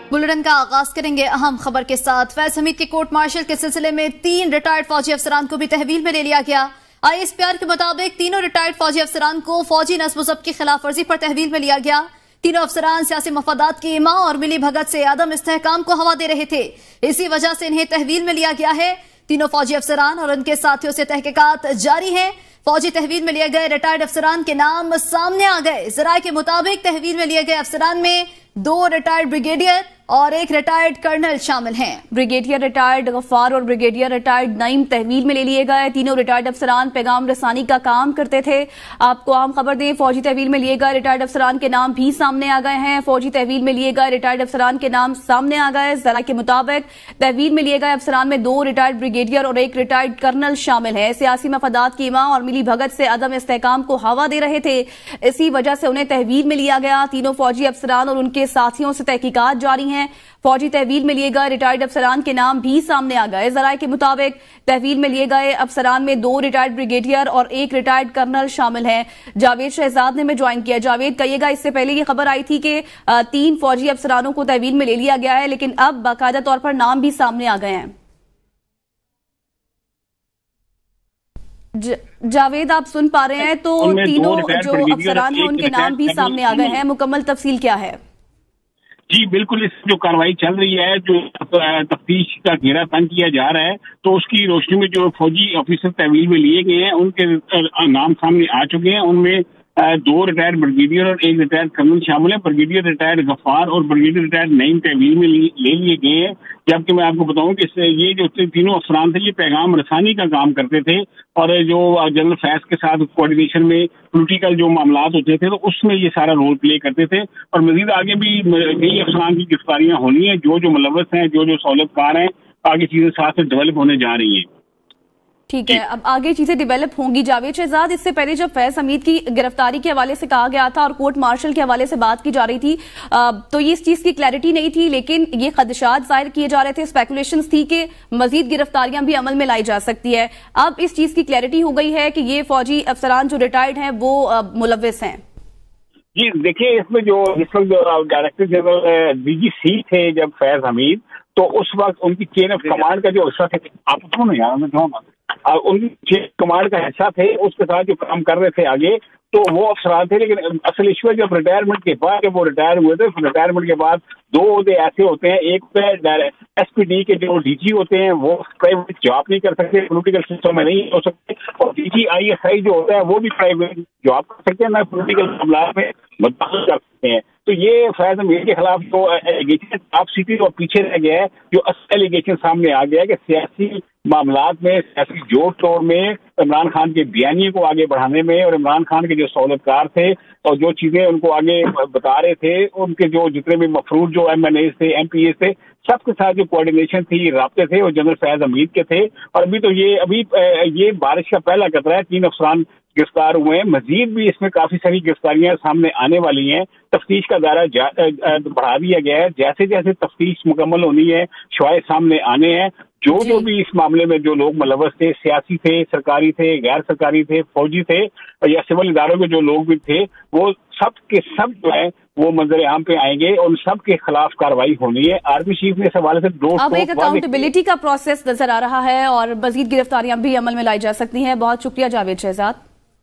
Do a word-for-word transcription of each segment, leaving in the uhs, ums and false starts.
Bulletin का आगाज करेंगे अहम खबर के साथ। फैज हमीद के कोर्ट मार्शल के सिलसिले में तीन रिटायर्ड फौजी अफसरान को भी तहवील में ले लिया गया। आईएसपीआर के मुताबिक तीनों रिटायर्ड फौजी अफसरान को फौजी नस्ब ज़ब्त की खिलाफ वर्जी पर तहवील में लिया गया। तीनों अफसरान सियासी मफादात की इमा और मिली भगत से आदम इस्तेहकाम को हवा दे रहे थे, इसी वजह से इन्हें तहवील में लिया गया है। तीनों फौजी अफसरान और उनके साथियों से तहकीकात जारी है। फौजी तहवील में लिए गए रिटायर्ड अफसरान के नाम सामने आ गए। जराये के मुताबिक तहवील में लिए गए अफसरान में दो रिटायर्ड ब्रिगेडियर और एक रिटायर्ड कर्नल शामिल हैं। ब्रिगेडियर रिटायर्ड गफ्फार और ब्रिगेडियर रिटायर्ड नईम तहवील में ले लिए गए। तीनों रिटायर्ड अफसरान पैगाम रसानी का काम करते थे। आपको आम खबर दें, फौजी तहवील में लिए गए रिटायर्ड अफसरान के नाम भी सामने आ गए हैं। फौजी तहवील में लिए गए रिटायर्ड अफसरान के नाम सामने आ गए। जरा के मुताबिक तहवील में लिए गए अफसरान में दो रिटायर्ड ब्रिगेडियर और एक रिटायर्ड कर्नल शामिल है। सियासी मफादात की इमा और मिली भगत से अदम इस्तेहकाम को हवा दे रहे थे, इसी वजह से उन्हें तहवील में लिया गया। तीनों फौजी अफसरान और उनके साथियों से तहकीकात जारी हैं। फौजी तहवील में लिए गए रिटायर्ड अफसरान के नाम भी सामने आ गए। जराये के मुताबिक तहवील में लिए गए अफसरान में दो रिटायर्ड ब्रिगेडियर और एक रिटायर्ड कर्नल शामिल हैं। जावेद शहजाद ने हमें ज्वाइन किया। जावेद, कहिएगा, इससे पहले ये खबर आई थी कि तीन फौजी अफसरानों को तहवील में ले लिया गया है, लेकिन अब बाकायदा तौर पर नाम भी सामने आ गए हैं। जावेद, आप सुन पा रहे हैं? तो तीनों जो अफसरान हैं उनके नाम भी सामने आ गए हैं। मुकम्मल तफसील क्या है? जी बिल्कुल, इस जो कार्रवाई चल रही है, जो तफ्तीश का घेरा तंग किया जा रहा है, तो उसकी रोशनी में जो फौजी ऑफिसर तहवील में लिए गए हैं उनके नाम सामने आ चुके हैं। उनमें दो रिटायर्ड ब्रिगेडियर और एक रिटायर्ड कर्नल शामिल है। ब्रिगेडियर रिटायर्ड गफ्फार और ब्रिगेडियर रिटायर्ड नईम तहवील में ले लिए गए हैं। जबकि मैं आपको बताऊं कि ये जो तीनों अफसरान थे ये पैगाम रसानी का काम करते थे और जो जनरल फैज के साथ कोऑर्डिनेशन में पॉलिटिकल जो मामलात होते थे तो उसमें ये सारा रोल प्ले करते थे। और मजीद आगे भी कई अफसरान की गिरफ्तारियां होनी है। जो जो मुलव्वस हैं, जो जो सहूलतकार हैं, आगे चीजें साथ साथ डेवलप होने जा रही हैं। ठीक है, अब आगे चीजें डेवलप होंगी। जावेद शहजाद, इससे पहले जब फैज हमीद की गिरफ्तारी के हवाले से कहा गया था और कोर्ट मार्शल के हवाले से बात की जा रही थी, तो ये इस चीज की क्लैरिटी नहीं थी, लेकिन ये खदशात जाहिर किए जा रहे थे, स्पेकुलेशंस थी कि मजीद गिरफ्तारियां भी अमल में लाई जा सकती है। अब इस चीज की क्लैरिटी हो गई है कि ये फौजी अफसरान जो रिटायर्ड हैं वो मुलव्विस हैं। जी देखिए, इसमें जो इस वक्त जो डायरेक्टर जनरल डीजी सी थे जब फैज हमीद, तो उस वक्त उनकी चेन ऑफ कमांड का जो हिस्सा थे, आप सुनो यार, मैं कहूँगा उनकी चेन कमांड का हिस्सा थे, उसके साथ जो काम कर रहे थे आगे, तो वो अफसरान थे। लेकिन असल इशू है जब रिटायरमेंट के बाद जब वो रिटायर हुए थे, रिटायरमेंट के बाद दो ओहदे ऐसे होते हैं, एक तो एसपीडी के जो डीजी होते हैं वो प्राइवेट जॉब नहीं कर सकते, पॉलिटिकल सिस्टम में नहीं हो सकते, और डीजी आईएसआई जो होता है वो भी प्राइवेट जॉब कर सकते हैं, ना पॉलिटिकल मामला में मुदाखलत कर सकते हैं। तो ये फैज हमीद के खिलाफ जो एलिगेशन आप सीटी और पीछे रह गया है, जो असल एलिगेशन सामने आ गया है कि सियासी मामलात में, सियासी जोड़ तोड़ में, इमरान खान के बयानिए को आगे बढ़ाने में और इमरान खान के जो सहूलतकार थे और जो चीजें उनको आगे बता रहे थे, उनके जो जितने भी मफरूज जो एम एन ए थे, एम पी ए थे, सबके साथ जो कोऑर्डिनेशन थी, राब्ते थे, वो जनरल फैज हमीद के थे। और अभी तो ये अभी ये बारिश का पहला कतरा है, तीन अफसरान गिरफ्तार हुए हैं। मजीद भी इसमें काफी सारी गिरफ्तारियां सामने आने वाली हैं। तफ्तीश का दायरा बढ़ा दिया गया है। जैसे जैसे तफ्तीश मुकम्मल होनी है, शवाहिद सामने आने हैं। जो जो भी इस मामले में जो लोग मुलव्वस थे, सियासी थे, सरकारी थे, गैर सरकारी थे, फौजी थे या सिविल इदारों के जो लोग भी थे, वो सब के सब जो है वो मंजर आम पे आएंगे और उन सब के खिलाफ कार्रवाई होनी है। आर्मी चीफ ने इस हवाले से दो अब एक अकाउंटेबिलिटी का प्रोसेस नजर आ रहा है और मजीद गिरफ्तारियां भी अमल में लाई जा सकती हैं। बहुत शुक्रिया जावेद शहजाद।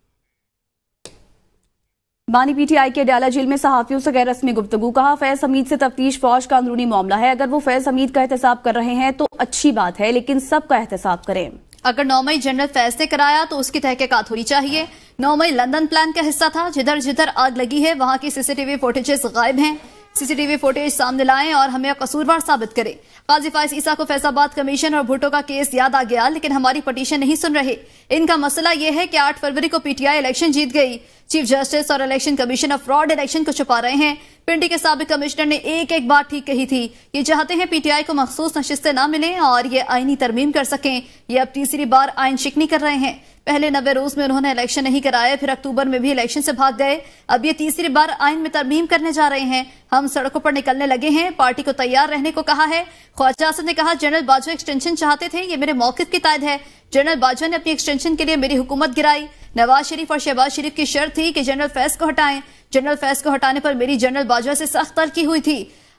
बानी पीटीआई के डाला जेल में सहाफियों से गैर रस्मी गुफ्तगू। कहा, फैज हमीद से तफ्तीश फौज का अंदरूनी मामला है। अगर वो फैज हमीद का एहतसाब कर रहे हैं तो अच्छी बात है, लेकिन सबका एहतसाब करें। अगर नौ मई जनरल फैज ने कराया तो उसकी तहकीकात होनी चाहिए। नौ मई लंदन प्लान का हिस्सा था। जिधर जिधर आग लगी है वहां की सीसीटीवी फुटेजेस गायब हैं। सीसीटीवी फुटेज सामने लाएं और हमें कसूरवार साबित करें। काजी फाइज ईसा को फैसलाबाद कमीशन और भुट्टो का केस याद आ गया, लेकिन हमारी पटिशन नहीं सुन रहे। इनका मसला यह है कि आठ फरवरी को पीटीआई इलेक्शन जीत गई। चीफ जस्टिस और इलेक्शन कमीशन फ्रॉड इलेक्शन को छुपा रहे हैं। पिंडी के साबिक कमिश्नर ने एक एक बात ठीक कही थी। ये चाहते हैं पीटीआई को मखसूस नशिस्तें ना मिलें और ये आईनी तरमीम कर सकें। ये अब तीसरी बार आइन शिकनी कर रहे हैं। पहले नब्बे रोज में उन्होंने इलेक्शन नहीं कराए, फिर अक्टूबर में भी इलेक्शन से भाग गए। अब ये तीसरी बार आइन में तरमीम करने जा रहे हैं। हम सड़कों पर निकलने लगे हैं। पार्टी को तैयार रहने को कहा है। ख्वाजा आसद ने कहा, जनरल बाजवा एक्सटेंशन चाहते थे, ये मेरे मौकिफ की तायद है। जनरल बाजवा ने अपनी एक्सटेंशन के लिए मेरी हुकूमत गिराई। नवाज शरीफ और शहबाज शरीफ की शर्त थी कि जनरल फैज को हटाएं। जनरल फैज को हटाने पर मेरी जनरल बाजवा से सख्त तलखी हुई थी।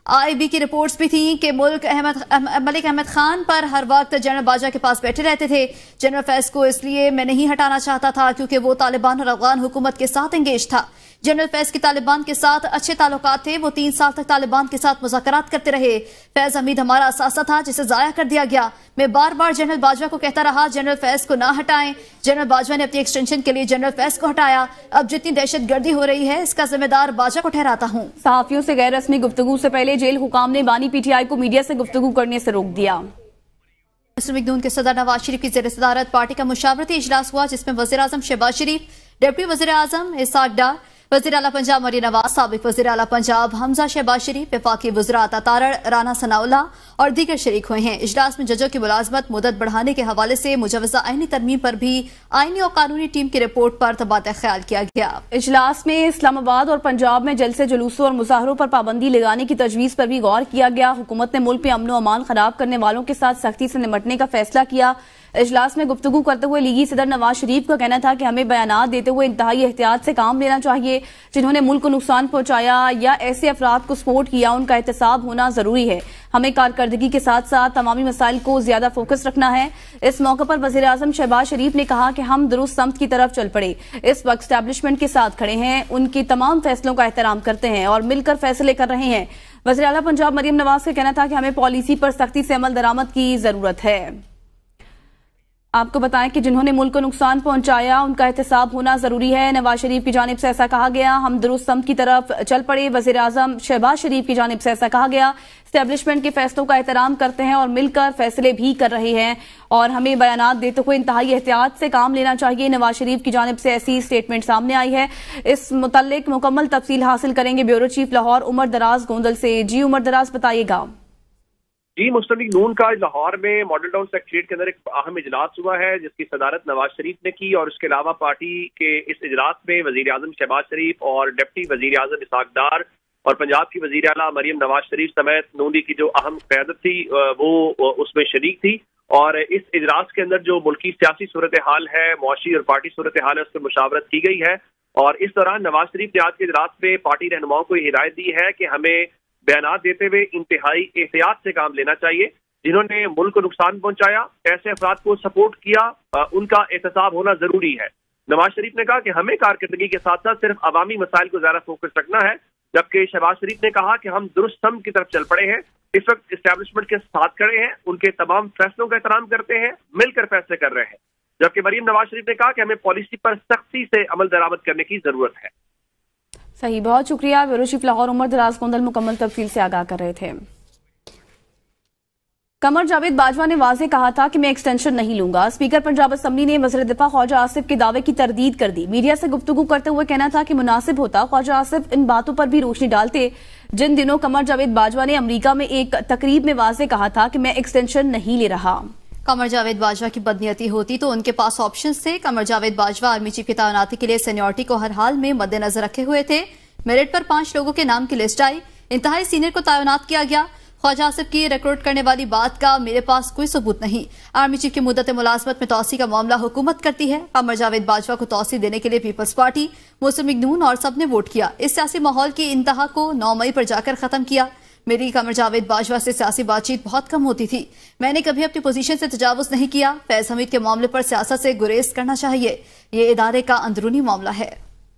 आईबी की रिपोर्ट्स भी थी कि मुल्क अहमद मलिक अहमद खान पर हर वक्त जनरल बाजवा के पास बैठे रहते थे। जनरल फैज को इसलिए मैं नहीं हटाना चाहता था क्योंकि वो तालिबान और अफगान हुकूमत के साथ एंगेज था। जनरल फैज के तालिबान के साथ अच्छे ताल्लुकात थे। वो तीन साल तक तालिबान के साथ मुज़ाकरात करते रहे। फैज हमीद हमारा असासा था जिसे जाया कर दिया गया। मैं बार बार जनरल बाजवा को कहता रहा जनरल फैज को ना हटाएं। जनरल बाजवा ने अपनी एक्सटेंशन के लिए जनरल फैज को हटाया। अब जितनी दहशत गर्दी हो रही है इसका जिम्मेदार बाजवा को ठहराता हूँ। सहाफियों से गैर रस्मी गुफ्तगू से पहले जेल हुकाम ने बानी पीटीआई को मीडिया से गुफ्तगू करने से रोक दिया। मुस्लिम लीग नून के सदर नवाज शरीफ की ज़ेर सदारत पार्टी का मुशावरती इजलास हुआ जिसमें वज़ीर आज़म शहबाज शरीफ, डिप्टी वज़ीर आज़म इसाक डार, वज़ीर आला पंजाब मरियम नवाज, साबिक वज़ीर आला पंजाब हमजा शहबाज शरीफ, वफाकी वज़ीर अता तारड़, राना सनाउल्लाह और दीगर शरीक हुए हैं। इजलास में जजों की मुलाजमत मुद्दत बढ़ाने के हवाले से मुजवजा आईनी तरमीम पर भी आईनी और कानूनी टीम की रिपोर्ट पर तबादला ख्याल किया गया। इजलास में इस्लामाबाद और पंजाब में जलसे जुलूसों और मुजाहरों पर पाबंदी लगाने की तजवीज पर भी गौर किया गया। हुकूमत ने मुल्क में अमन व अमान खराब करने वालों के साथ सख्ती से निपटने का फैसला किया। इजलास में गुफ्तगू करते हुए लीगी सदर नवाज शरीफ का कहना था कि हमें बयानात देते हुए इंतहाई एहतियात से काम लेना चाहिए। जिन्होंने मुल्क को नुकसान पहुंचाया या ऐसे अफराद को सपोर्ट किया उनका एहतसाब होना जरूरी है। हमें कारकर्दगी के साथ साथ तमामी मसाइल को ज्यादा फोकस रखना है। इस मौके पर वज़ीर आज़म शहबाज शरीफ ने कहा कि हम दुरुस्त समत की तरफ चल पड़े। इस वक्त एस्टैब्लिशमेंट के साथ खड़े हैं, उनके तमाम फैसलों का एहतराम करते हैं और मिलकर फैसले कर रहे हैं। वज़ीर आला पंजाब मरियम नवाज का कहना था कि हमें पॉलिसी पर सख्ती से अमल दरामद की जरूरत है। आपको बताएं कि जिन्होंने मुल्क को नुकसान पहुंचाया उनका एहतसाब होना जरूरी है। नवाज शरीफ की जानिब से ऐसा कहा गया। हम दुरुस्त समत की तरफ चल पड़े। वज़ीर आज़म शहबाज शरीफ की जानिब से ऐसा कहा गया। एस्टैब्लिशमेंट के फैसलों का एहतराम करते हैं और मिलकर फैसले भी कर रहे हैं और हमें बयानात देते हुए इंतहाई एहतियात से काम लेना चाहिए। नवाज शरीफ की जानिब से ऐसी स्टेटमेंट सामने आई है। इस मुतल्लिक मुकम्मल तफसील हासिल करेंगे ब्यूरो चीफ लाहौर उमर दराज गोंदल से। जी उमर दराज, बताइएगा। जी, मुस्लिम लीग नून का लाहौर में मॉडल टाउन सेक्रेटरीट के अंदर एक अहम इजलास हुआ है जिसकी सदारत नवाज शरीफ ने की और उसके अलावा पार्टी के इस इजलास में वजीर आजम शहबाज शरीफ और डिप्टी वजीर आजम इसाक डार और पंजाब की वजीर आला मरियम नवाज शरीफ समेत नून लीग की जो अहम क़यादत थी वो उसमें शरीक थी। और इस इजलास के अंदर जो मुल्की सियासी सूरत हाल है, मुआशी और पार्टी सूरत हाल है, उस पर मुशावरत की गई है। और इस दौरान नवाज शरीफ ने आज के इजलास में पार्टी रहनुमाओं को हिदायत दी है कि हमें बयानात देते हुए इंतहाई एहतियात से काम लेना चाहिए। जिन्होंने मुल्क को नुकसान पहुंचाया, ऐसे अफराद को सपोर्ट किया, उनका एहतसाब होना जरूरी है। नवाज शरीफ ने कहा कि हमें कारकर्दगी के साथ साथ सिर्फ अवामी मसाइल को ज्यादा फोकस रखना है, जबकि शहबाज शरीफ ने कहा कि हम दुरुस्त समत की तरफ चल पड़े हैं। इस वक्त इस्टेब्लिशमेंट के साथ खड़े हैं, उनके तमाम फैसलों का एहतराम करते हैं, मिलकर फैसले कर रहे हैं। जबकि मरियम नवाज शरीफ ने कहा कि हमें पॉलिसी पर सख्ती से अमल दरामद करने की जरूरत है। सही, बहुत शुक्रिया। ब्यूरो चीफ लाहौर उमर दराज गोंदल मुकम्मल तफसील से आगाह कर रहे थे। कमर जावेद बाजवा ने वाज़ेह कहा था कि मैं एक्सटेंशन नहीं लूंगा। स्पीकर पंजाब असम्बली ने वज़ीर दिफा ख्वाजा आसिफ के दावे की तरदीद कर दी। मीडिया से गुफ्तगू करते हुए कहना था कि मुनासिब होता ख्वाजा आसिफ इन बातों पर भी रोशनी डालते जिन दिनों कमर जावेद बाजवा ने अमरीका में एक तकरीब में वाज़ेह कहा था कि मैं एक्सटेंशन नहीं ले रहा। कमर जावेद बाजवा की बदनीयती होती तो उनके पास ऑप्शंस थे। कमर जावेद बाजवा आर्मी चीफ की तैनाती के लिए सीनियरिटी को हर हाल में मद्देनजर रखे हुए थे। मेरिट पर पांच लोगों के नाम की लिस्ट आई, इंतहाई सीनियर को तैनात किया गया। ख्वाजा आसिफ की रिक्रूट करने वाली बात का मेरे पास कोई सबूत नहीं। आर्मी चीफ की मुद्दत मुलाजमत में तौसी का मामला हुकूमत करती है। कमर जावेद बाजवा को तौसी देने के लिए पीपल्स पार्टी, मुस्लिम लीग नून और सब ने वोट किया। इस सियासी माहौल की इंतहा को नौ मई पर जाकर खत्म किया। मेरी कमर जावेद बाजवा से सियासी बातचीत बहुत कम होती थी। मैंने कभी अपनी पोजीशन से तजावुज नहीं किया। फैज हमीद के मामले पर सियासत से गुरेज करना चाहिए, ये इदारे का अंदरूनी मामला है।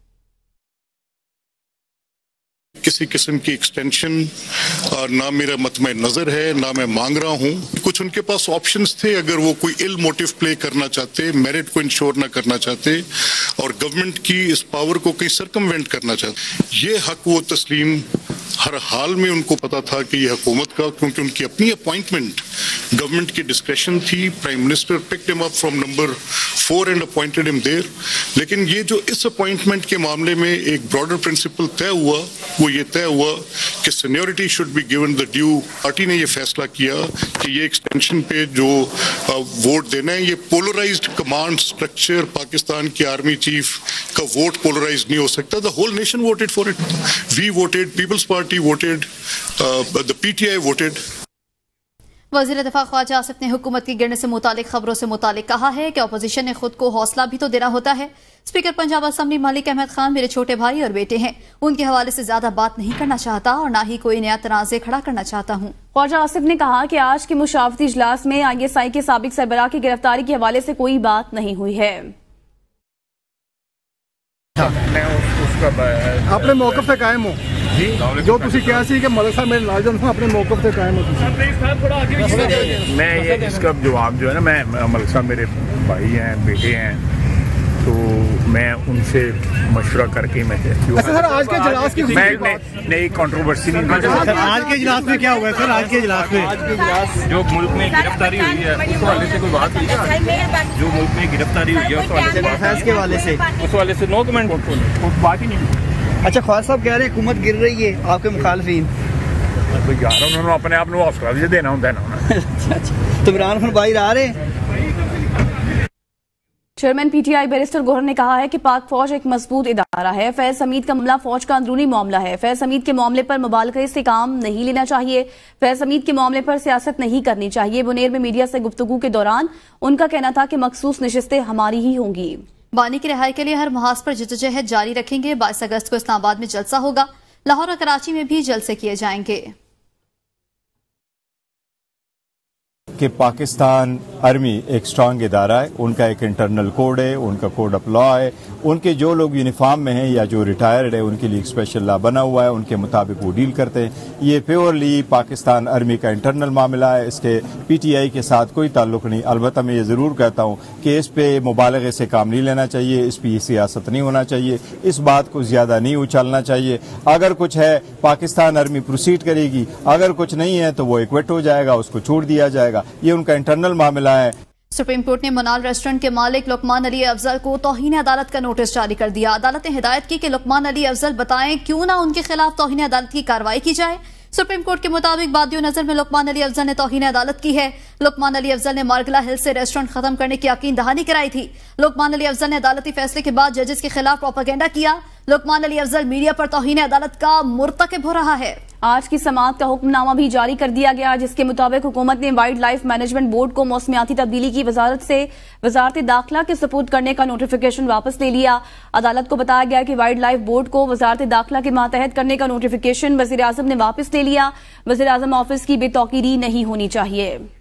किसी किस्म की एक्सटेंशन ना मेरा मतमे नजर है, ना मैं मांग रहा हूं। कुछ उनके पास ऑप्शंस थे, अगर वो कोई इल मोटिव प्ले करना चाहते, मेरिट को इंश्योर ना करना चाहते और गवर्नमेंट की इस पावर को कहीं सरकमवेंट करना चाहते, ये हक वो तस्लीम हर हाल में उनको पता था कि ये हुकूमत का, क्योंकि उनकी अपनी अपॉइंटमेंट गवर्नमेंट की डिस्क्रेशन थी। Prime minister picked him up from number four and appointed him there. लेकिन ये जो इस अपॉइंटमेंट के मामले में एक ब्रॉडर प्रिंसिपल तय हुआ, वो ये तय हुआ कि seniority should be given the due. Party ने ये फैसला किया कि ये एक्सटेंशन पे जो वोट देना है, ये पोलराइज्ड कमांड स्ट्रक्चर, पाकिस्तान की आर्मी चीफ का वोट पोलराइज नहीं हो सकता। The whole nation voted for it. We voted, Peoples Party voted, the PTI voted. वज़ीर दिफा ख्वाजा आसिफ ने हुकूमत के गिरने से मुतालिक खबरों से मुतालिक कहा है कि अपोजिशन ने खुद को हौसला भी तो देना होता है। स्पीकर पंजाब असम्बली मलिक अहमद खान मेरे छोटे भाई और बेटे हैं, उनके हवाले से ज्यादा बात नहीं करना चाहता और ना ही कोई नया तनाज़े खड़ा करना चाहता हूँ। ख्वाजा आसिफ ने कहा कि आज के मुशावरती इजलास में आई एस आई के साबिक सरबराह की गिरफ्तारी के हवाले से कोई बात नहीं हुई है। अपने मौक़िफ़ से कायम हो जो तुसी कहा सी कि मलिक साहब मेरे नाज़िम हो, अपने मौक़िफ़ से कायम हो। मैं ये इसका जवाब जो है ना, मैं मलिक साहब मेरे भाई हैं, बेटे हैं, तो मैं उनसे मशवरा करके मैं सर आज के इजलास की मैं नई कंट्रोवर्सी नहीं। आज के इजलास में क्या हुआ सर? आज के इजलास में जो मुल्क में गिरफ्तारी हुई है उस हवाले से कोई बात हुई है? जो मुल्क में गिरफ्तारी हुई है उस हवाले के हवाले से उस हवाले से नो कमेंट, बात ही नहीं। अच्छा ख्वाजा साहब कह रहे हैं हुकूमत गिर रही है, आपके मुखालफिन तो यार उन्होंने अपने आप को हौसला भी देना होता है ना। तो इमरान खान बाहर आ रहे हैं। चेयरमैन पीटीआई बैरिस्टर गोहर ने कहा है कि पाक फौज एक मजबूत इदारा है। फैज हमीद का मामला फौज का अंदरूनी मामला है। फैज हमीद के मामले पर मुबालगे से काम नहीं लेना चाहिए। फैज हमीद के मामले पर सियासत नहीं करनी चाहिए। बुनेर में मीडिया से गुफ्तगू के दौरान उनका कहना था कि मखसूस नशिस्तें हमारी ही होंगी। बानी की रिहाई के लिए हर महाज पर जद्दोजहद जारी रखेंगे। बाईस अगस्त को इस्लामाबाद में जलसा होगा। लाहौर और कराची में भी जलसे किए जाएंगे। कि पाकिस्तान आर्मी एक स्ट्रांग इदारा है, उनका एक इंटरनल कोड है, उनका कोड ऑफ लॉ है, उनके जो लोग यूनिफॉर्म में हैं या जो रिटायर्ड है उनके लिए एक स्पेशल लॉ बना हुआ है, उनके मुताबिक वो डील करते हैं। ये प्योरली पाकिस्तान आर्मी का इंटरनल मामला है, इसके पीटीआई के साथ कोई ताल्लुक नहीं। अलबत्ता मैं ये ज़रूर कहता हूँ कि इस पे मुबालगे से काम नहीं लेना चाहिए, इस पर सियासत नहीं होना चाहिए, इस बात को ज़्यादा नहीं उछालना चाहिए। अगर कुछ है पाकिस्तान आर्मी प्रोसीड करेगी, अगर कुछ नहीं है तो वो इक्विट हो जाएगा, उसको छोड़ दिया जाएगा। ये उनका इंटरनल मामला है। सुप्रीम कोर्ट ने मुनाल रेस्टोरेंट के मालिक लुकमान अली अफजल को तौहीन अदालत का नोटिस जारी कर दिया। अदालत ने हिदायत की कि लुकमान अली अफजल बताएं क्यों ना उनके खिलाफ तौहीन अदालत की कार्रवाई की जाए। सुप्रीम कोर्ट के मुताबिक बादियो नजर में लुकमान अली अफजल ने तौहीन अदालत की है। लुकमान अली अफजल ने मार्गला हिल से रेस्टोरेंट खत्म करने की यकीन दहानी कराई थी। लुकमान अली अफजल ने अदालती फैसले के बाद जजेस के खिलाफ प्रोपेगेंडा किया। लुकमान अली अफजल मीडिया पर तौहीन अदालत का मुर्तकिब हो रहा है। आज की समाअत का हुक्मनामा भी जारी कर दिया गया, जिसके मुताबिक हुकूमत ने वाइल्ड लाइफ मैनेजमेंट बोर्ड को मौसमियाती तब्दीली की वजारत से वजारत दाखिला के सपुर्द करने का नोटिफिकेशन वापस ले लिया। अदालत को बताया गया कि वाइल्ड लाइफ बोर्ड को वजारत दाखिला के मातहत करने का नोटिफिकेशन वजीर आजम ने वापस ले लिया। वजीर आजम ऑफिस की बेतौकीरी नहीं होनी चाहिए।